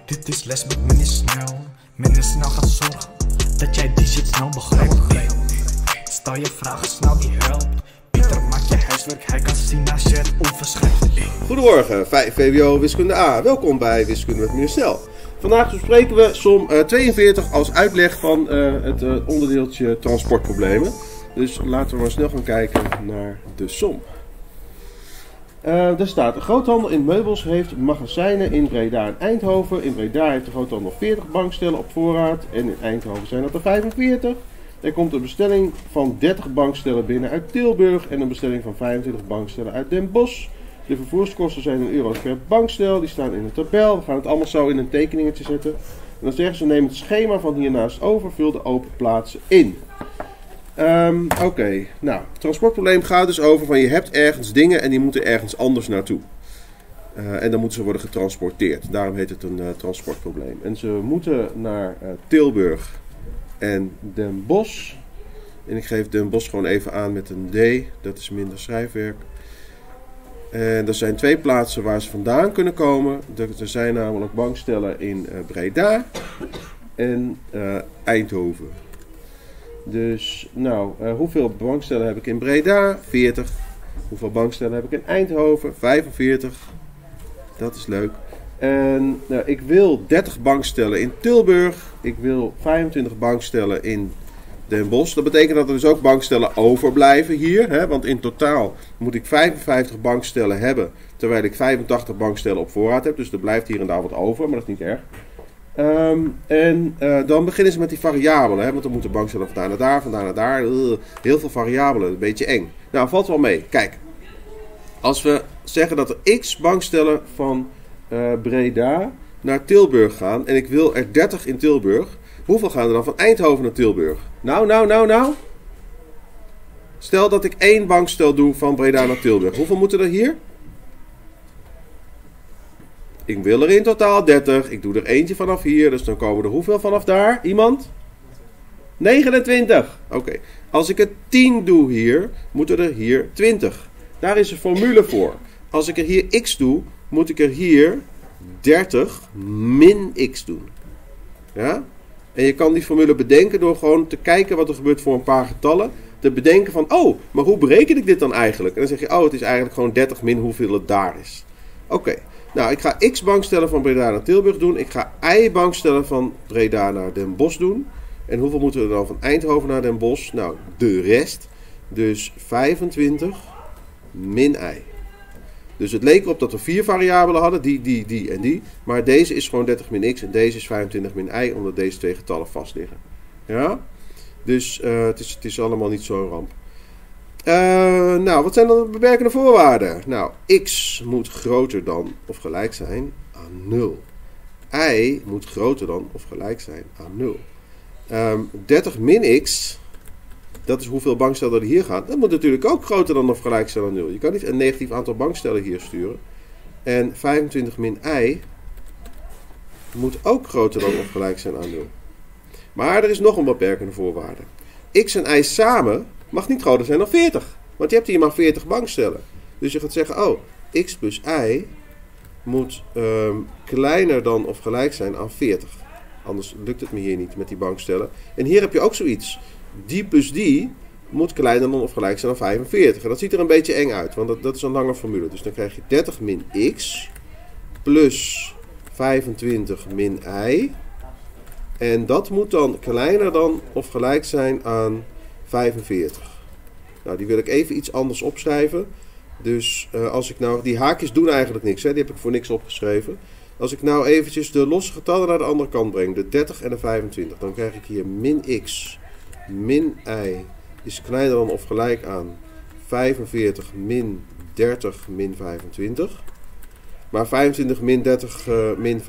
Dit is les met meneer Snel. Meneer Snel gaat zorgen dat jij die shit snel begrijpt. Stel je vragen snel, die helpt. Pieter maakt je huiswerk, hij kan zien als je het onverschrijft. Goedemorgen, VWO Wiskunde A. Welkom bij Wiskunde met meneer Snel. Vandaag bespreken we som 42 als uitleg van het onderdeeltje transportproblemen. Dus laten we maar snel gaan kijken naar de som. Er staat, een groothandel in meubels heeft magazijnen in Breda en Eindhoven. In Breda heeft de groothandel 40 bankstellen op voorraad en in Eindhoven zijn dat er 45. Er komt een bestelling van 30 bankstellen binnen uit Tilburg en een bestelling van 25 bankstellen uit Den Bosch. De vervoerskosten zijn €1 per bankstel, die staan in de tabel. We gaan het allemaal zo in een tekeningetje zetten. En dan zeggen ze, neem het schema van hiernaast over, vul de open plaatsen in. Oké, nou, het transportprobleem gaat dus over van je hebt ergens dingen en die moeten ergens anders naartoe. En dan moeten ze worden getransporteerd. Daarom heet het een transportprobleem. En ze moeten naar Tilburg en Den Bosch. En ik geef Den Bosch gewoon even aan met een D, dat is minder schrijfwerk. En er zijn twee plaatsen waar ze vandaan kunnen komen. Er zijn namelijk bankstellen in Breda en Eindhoven. Dus, nou, hoeveel bankstellen heb ik in Breda? 40. Hoeveel bankstellen heb ik in Eindhoven? 45. Dat is leuk. En nou, ik wil 30 bankstellen in Tilburg. Ik wil 25 bankstellen in Den Bosch. Dat betekent dat er dus ook bankstellen overblijven hier. Hè? Want in totaal moet ik 55 bankstellen hebben. Terwijl ik 85 bankstellen op voorraad heb. Dus er blijft hier en daar wat over. Maar dat is niet erg. Dan beginnen ze met die variabelen. Hè? Want dan moeten bankstellen vandaan naar daar, vandaan naar daar. Heel veel variabelen. Een beetje eng. Nou, valt wel mee. Kijk. Als we zeggen dat er x bankstellen van Breda naar Tilburg gaan. En ik wil er 30 in Tilburg. Hoeveel gaan er dan van Eindhoven naar Tilburg? Nou. Stel dat ik 1 bankstel doe van Breda naar Tilburg. Hoeveel moeten er hier? Ik wil er in totaal 30. Ik doe er eentje vanaf hier. Dus dan komen er hoeveel vanaf daar? Iemand? 29. Oké. Als ik er 10 doe hier, moeten er hier 20. Daar is een formule voor. Als ik er hier x doe, moet ik er hier 30 min x doen. Ja? En je kan die formule bedenken door gewoon te kijken wat er gebeurt voor een paar getallen. Te bedenken van, oh, maar hoe bereken ik dit dan eigenlijk? En dan zeg je, oh, het is eigenlijk gewoon 30 min hoeveel het daar is. Oké. Nou, ik ga x bankstellen van Breda naar Tilburg doen. Ik ga y bankstellen van Breda naar Den Bosch doen. En hoeveel moeten we dan van Eindhoven naar Den Bosch? Nou, de rest. Dus 25 min y. Dus het leek erop dat we 4 variabelen hadden. Die en die. Maar deze is gewoon 30 min x en deze is 25 min y. Omdat deze twee getallen vast liggen. Ja? Dus het is allemaal niet zo'n ramp. Nou, wat zijn dan de beperkende voorwaarden? Nou, x moet groter dan of gelijk zijn aan 0. Y moet groter dan of gelijk zijn aan 0. 30 min x, dat is hoeveel bankstellen er hier gaan. Dat moet natuurlijk ook groter dan of gelijk zijn aan 0. Je kan niet een negatief aantal bankstellen hier sturen. En 25 min y moet ook groter dan of gelijk zijn aan 0. Maar er is nog een beperkende voorwaarde. X en y samen mag niet groter zijn dan 40. Want je hebt hier maar 40 bankstellen. Dus je gaat zeggen, oh, x plus y moet kleiner dan of gelijk zijn aan 40. Anders lukt het me hier niet met die bankstellen. En hier heb je ook zoiets. Die plus die moet kleiner dan of gelijk zijn aan 45. En dat ziet er een beetje eng uit, want dat is een lange formule. Dus dan krijg je 30 min x plus 25 min y. En dat moet dan kleiner dan of gelijk zijn aan 45. Nou, die wil ik even iets anders opschrijven. Dus als ik nou... Die haakjes doen eigenlijk niks, hè? Die heb ik voor niks opgeschreven. Als ik nou eventjes de losse getallen naar de andere kant breng, de 30 en de 25, dan krijg ik hier min x min y is kleiner dan of gelijk aan 45 min 30 min 25. Maar 45 min 30 min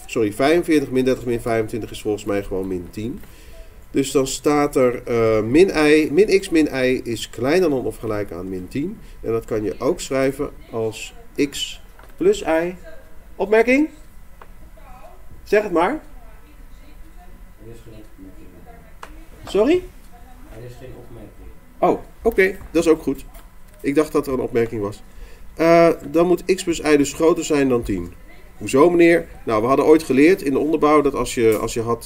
25 is volgens mij gewoon min 10. Dus dan staat er min x min y is kleiner dan of gelijk aan min 10. En dat kan je ook schrijven als x plus y. Opmerking? Zeg het maar. Er is geen opmerking. Sorry? Er is geen opmerking. Oh, oké. Dat is ook goed. Ik dacht dat er een opmerking was. Dan moet x plus y dus groter zijn dan 10. Hoezo meneer? Nou, we hadden ooit geleerd in de onderbouw dat als je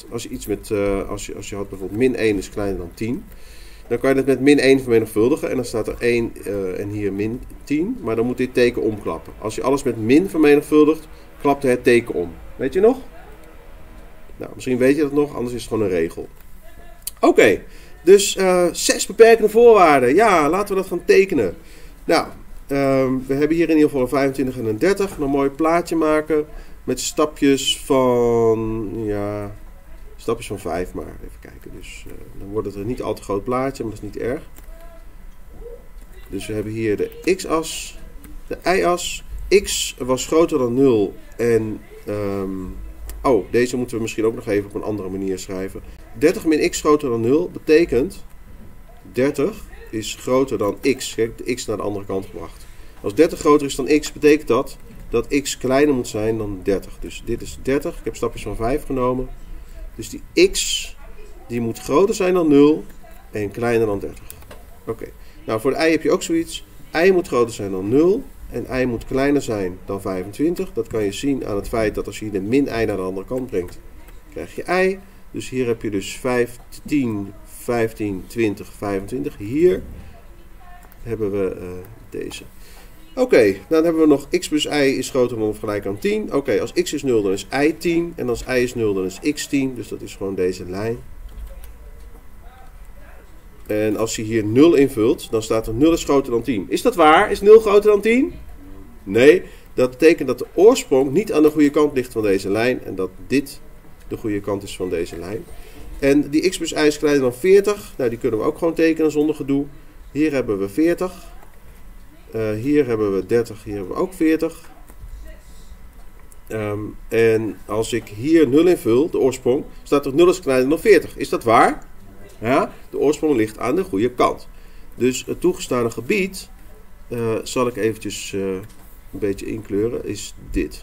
had bijvoorbeeld min 1 is kleiner dan 10. Dan kan je dat met min 1 vermenigvuldigen en dan staat er 1 en hier min 10. Maar dan moet dit teken omklappen. Als je alles met min vermenigvuldigt, klapt het teken om. Weet je nog? Nou, misschien weet je dat nog, anders is het gewoon een regel. Oké, dus 6 beperkende voorwaarden. Ja, laten we dat gaan tekenen. Nou, we hebben hier in ieder geval een 25 en een 30. Een mooi plaatje maken met stapjes van, ja, stapjes van 5 maar. Even kijken, dus dan wordt het een niet al te groot plaatje, maar dat is niet erg. Dus we hebben hier de x-as, de y-as. X was groter dan 0 en... deze moeten we misschien ook nog even op een andere manier schrijven. 30 min x groter dan 0 betekent 30 is groter dan x. Kijk, de x naar de andere kant gebracht. Als 30 groter is dan x, betekent dat x kleiner moet zijn dan 30. Dus dit is 30. Ik heb stapjes van 5 genomen. Dus die x die moet groter zijn dan 0 en kleiner dan 30. Oké. Nou, voor de y heb je ook zoiets. Y moet groter zijn dan 0. En y moet kleiner zijn dan 25. Dat kan je zien aan het feit dat als je hier de min y naar de andere kant brengt, krijg je y. Dus hier heb je dus 15, 15, 20, 25. Hier hebben we deze. Oké, dan hebben we nog x plus y is groter dan of gelijk aan 10. Oké, als x is 0 dan is y 10. En als y is 0 dan is x 10. Dus dat is gewoon deze lijn. En als je hier 0 invult, dan staat er 0 is groter dan 10. Is dat waar? Is 0 groter dan 10? Nee, dat betekent dat de oorsprong niet aan de goede kant ligt van deze lijn. En dat dit de goede kant is van deze lijn. En die x plus y is kleiner dan 40. Nou, die kunnen we ook gewoon tekenen zonder gedoe. Hier hebben we 40. Hier hebben we 30. Hier hebben we ook 40. En als ik hier 0 invul, de oorsprong, staat er 0 is kleiner dan 40. Is dat waar? Ja, de oorsprong ligt aan de goede kant. Dus het toegestane gebied, zal ik eventjes een beetje inkleuren, is dit.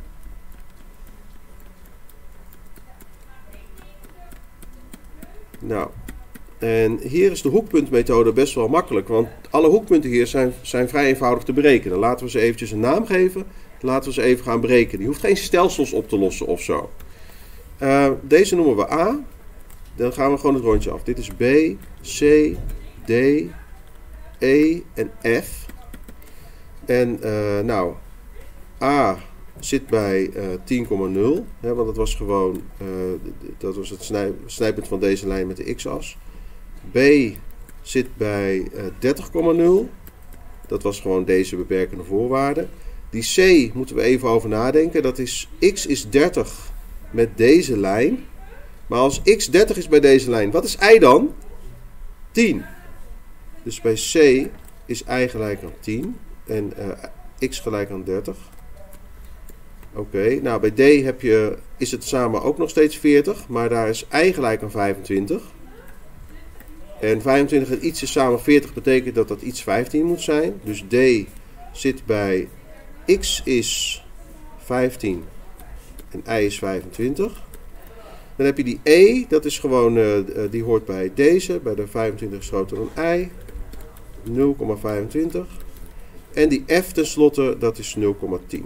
Nou, en hier is de hoekpuntmethode best wel makkelijk, want alle hoekpunten hier zijn vrij eenvoudig te berekenen. Laten we ze eventjes een naam geven, laten we ze even gaan berekenen. Je hoeft geen stelsels op te lossen of zo. Deze noemen we A. Dan gaan we gewoon het rondje af. Dit is B, C, D, E en F. En nou, A zit bij 10,0. Want dat was gewoon dat was het snijpunt van deze lijn met de x-as. B zit bij 30,0. Dat was gewoon deze beperkende voorwaarde. Die C moeten we even over nadenken. Dat is x is 30 met deze lijn. Maar als x 30 is bij deze lijn, wat is y dan? 10. Dus bij C is y gelijk aan 10 en x gelijk aan 30. Oké, nou bij D is het samen ook nog steeds 40, maar daar is y gelijk aan 25. En 25 en iets is samen 40 betekent dat dat iets 15 moet zijn. Dus D zit bij x is 15 en y is 25. Dan heb je die E, dat is gewoon, die hoort bij deze, bij de 25 is groter dan I, 0,25. En die F tenslotte, dat is 0,10.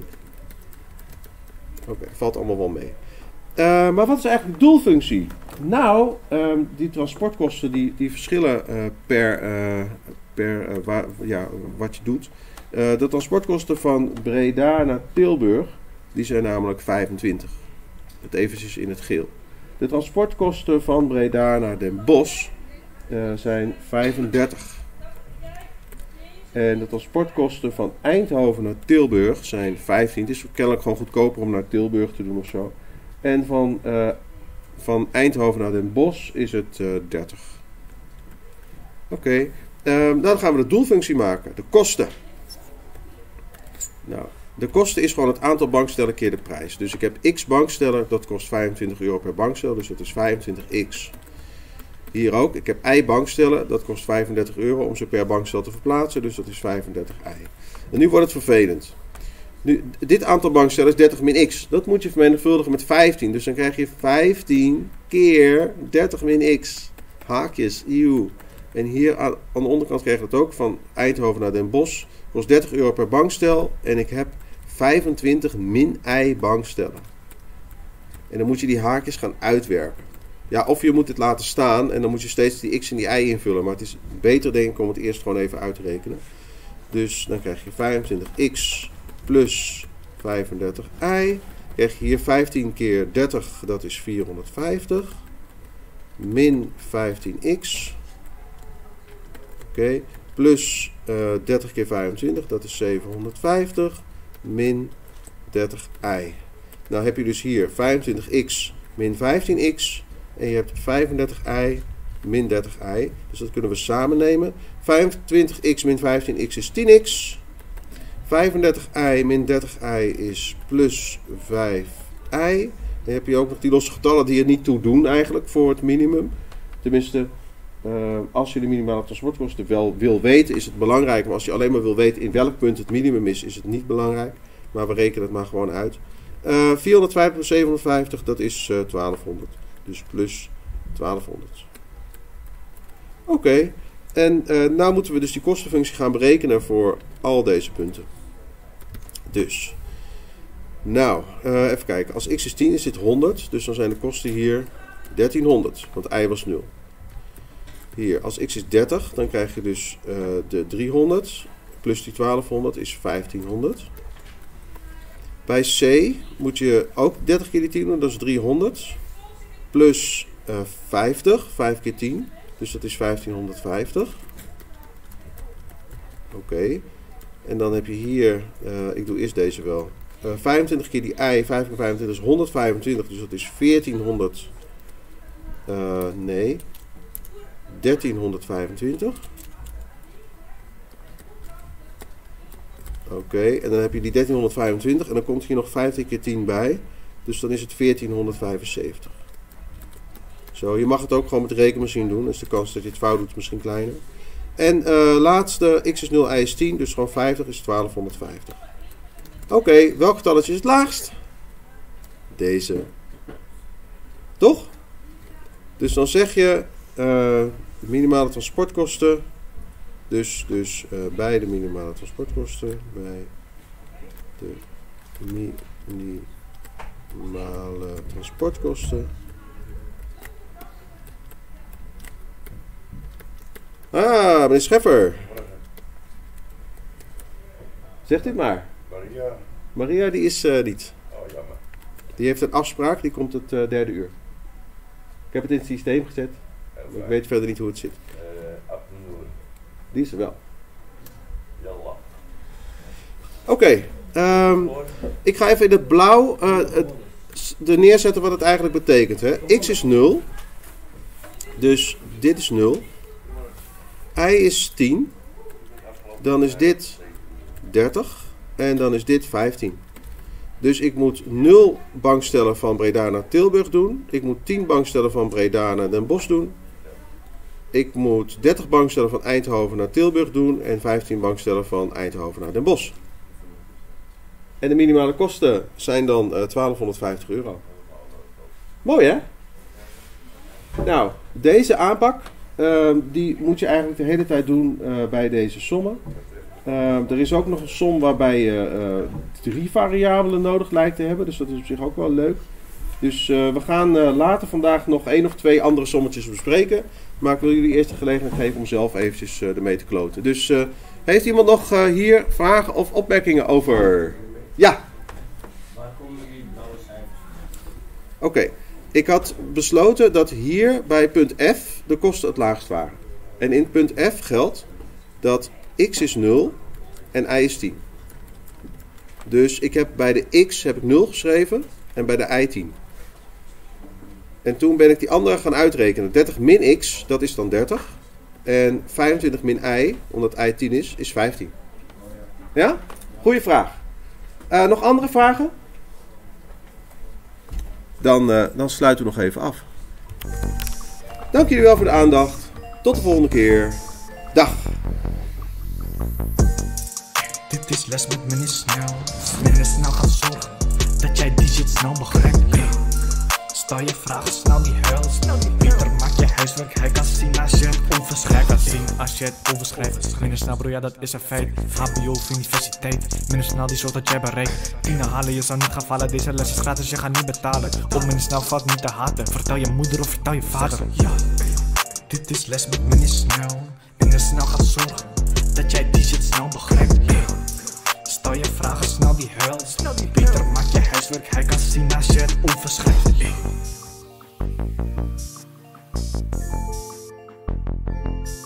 Oké, valt allemaal wel mee. Maar wat is eigenlijk de doelfunctie? Nou, die transportkosten die verschillen per wat je doet. De transportkosten van Breda naar Tilburg, die zijn namelijk 25. Het eventjes in het geel. De transportkosten van Breda naar Den Bosch zijn 35. En de transportkosten van Eindhoven naar Tilburg zijn 15. Het is kennelijk gewoon goedkoper om naar Tilburg te doen of zo. En van Eindhoven naar Den Bosch is het 30. Oké, dan gaan we de doelfunctie maken. De kosten. Nou, de kosten is gewoon het aantal bankstellen keer de prijs. Dus ik heb x bankstellen, dat kost 25 euro per bankstel. Dus dat is 25x. Hier ook, ik heb y bankstellen, dat kost 35 euro om ze per bankstel te verplaatsen. Dus dat is 35y. En nu wordt het vervelend. Nu, dit aantal bankstellen is 30 min x. Dat moet je vermenigvuldigen met 15. Dus dan krijg je 15 keer 30 min x. Haakjes, eeuw. En hier aan de onderkant krijg je dat ook. Van Eindhoven naar Den Bosch. Kost 30 euro per bankstel. En ik heb 25 min i bang stellen. En dan moet je die haakjes gaan uitwerken. Ja, of je moet het laten staan en dan moet je steeds die x en die y invullen. Maar het is beter denk ik om het eerst gewoon even uit te rekenen. Dus dan krijg je 25x plus 35i. Krijg je hier 15 keer 30, dat is 450. Min 15x. Oké. Plus 30 keer 25, dat is 750. Min 30i. Nou heb je dus hier 25x min 15x. En je hebt 35i min 30i. Dus dat kunnen we samen nemen. 25x min 15x is 10x. 35i min 30i is plus 5i. Dan heb je ook nog die losse getallen die er niet toe doen eigenlijk voor het minimum. Tenminste, als je de minimale transportkosten wel wil weten, is het belangrijk. Maar als je alleen maar wil weten in welk punt het minimum is, is het niet belangrijk. Maar we rekenen het maar gewoon uit. 450 plus 750, dat is 1200. Dus plus 1200. Oké. En nou moeten we dus die kostenfunctie gaan berekenen voor al deze punten. Dus. Nou, even kijken. Als x is 10 is dit 100. Dus dan zijn de kosten hier 1300. Want i was 0. Hier, als x is 30, dan krijg je dus de 300. Plus die 1200 is 1500. Bij c moet je ook 30 keer die 10 doen. Dat is 300. Plus 50. 5 keer 10. Dus dat is 1550. Oké. En dan heb je hier, ik doe eerst deze wel. 25 keer die i, 5 keer 25 is 125. Dus dat is 1400. Nee. 1325. Oké. En dan heb je die 1325. En dan komt hier nog 15 keer 10 bij. Dus dan is het 1475. Zo, je mag het ook gewoon met de rekenmachine doen. Dus de kans dat je het fout doet is misschien kleiner. En laatste, x is 0, y is 10. Dus gewoon 50 is 1250. Oké, welk getalletje is het laagst? Deze. Toch? Dus dan zeg je minimale transportkosten. Dus bij de minimale transportkosten. Bij de minimale transportkosten. Ah, meneer Scheffer. Zeg dit maar. Maria. Maria die is niet. Oh, jammer. Die heeft een afspraak, die komt het derde uur. Ik heb het in het systeem gezet. Maar ik weet verder niet hoe het zit. Afternoon. Die is er wel. Jalla. Oké. Ik ga even in het blauw er neerzetten wat het eigenlijk betekent. Hè. X is 0. Dus dit is 0. Y is 10. Dan is dit 30. En dan is dit 15. Dus ik moet 0 bankstellen van Breda naar Tilburg doen. Ik moet 10 bankstellen van Breda naar Den Bosch doen. Ik moet 30 bankstellen van Eindhoven naar Tilburg doen. En 15 bankstellen van Eindhoven naar Den Bosch. En de minimale kosten zijn dan €1250. Mooi hè? Nou, deze aanpak die moet je eigenlijk de hele tijd doen bij deze sommen. Er is ook nog een som waarbij je 3 variabelen nodig lijkt te hebben. Dus dat is op zich ook wel leuk. Dus we gaan later vandaag nog 1 of 2 andere sommetjes bespreken. Maar ik wil jullie eerst de gelegenheid geven om zelf eventjes ermee te kloten. Dus heeft iemand nog hier vragen of opmerkingen over? Ja. Waar komen jullie blauwe cijfers? Oké. Ik had besloten dat hier bij punt F de kosten het laagst waren. En in punt F geldt dat x is 0 en y is 10. Dus ik heb bij de x heb ik 0 geschreven en bij de y 10. En toen ben ik die andere gaan uitrekenen. 30 min x, dat is dan 30. En 25 min y, omdat y 10 is 15. Ja? Goeie vraag. Nog andere vragen? Dan sluiten we nog even af. Dank jullie wel voor de aandacht. Tot de volgende keer. Dag. Dit is les met meneer Snel. Meneer Snel gaat zorgen dat jij die shit snel begrijpt. Stel je vragen, snel die huil. Pieter, maak je huiswerk, hij kan zien als je het onverschrijft. Hij kan zien als je het overschrijft. Minder snel broer, ja dat is een feit. HBO of universiteit, minder snel die zorgt dat jij bereikt. 10 halen, je zou niet gaan vallen, deze les is gratis, je gaat niet betalen. Op minder snel valt niet te haten, vertel je moeder of vertel je vader. Ja, dit is les met minder snel. Minder snel gaat zorgen dat jij die shit snel begrijpt. Stel je vragen, snel die huilt. Peter maakt je huiswerk, hij kan zien als je het onverschrijft.